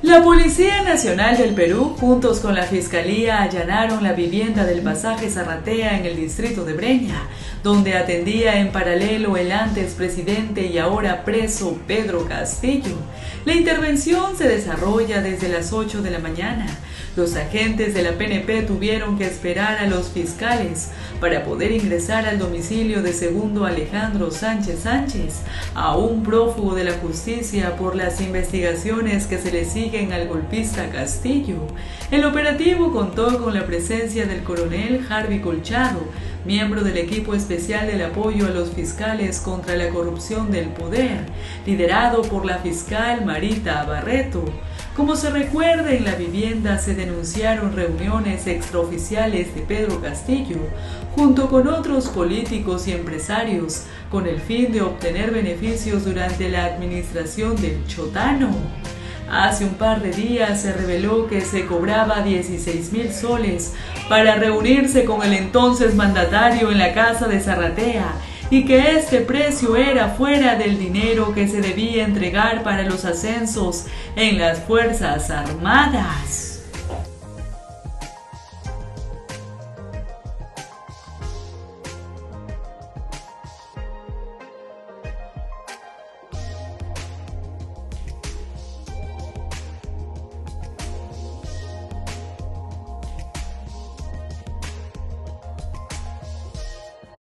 La Policía Nacional del Perú, juntos con la Fiscalía, allanaron la vivienda del Pasaje Zarratea en el distrito de Breña, donde atendía en paralelo el antes presidente y ahora preso Pedro Castillo. La intervención se desarrolla desde las 8 de la mañana. Los agentes de la PNP tuvieron que esperar a los fiscales para poder ingresar al domicilio de Segundo Alejandro Sánchez Sánchez, a un prófugo de la justicia por las investigaciones que se le siguen al golpista Castillo. El operativo contó con la presencia del coronel Harvey Colchado, miembro del equipo especial del apoyo a los fiscales contra la corrupción del poder, liderado por la fiscal Marita Barreto. Como se recuerda, en la vivienda se denunciaron reuniones extraoficiales de Pedro Castillo junto con otros políticos y empresarios con el fin de obtener beneficios durante la administración del Chotano. Hace un par de días se reveló que se cobraba 16.000 soles para reunirse con el entonces mandatario en la casa de Zarratea y que este precio era fuera del dinero que se debía entregar para los ascensos en las Fuerzas Armadas.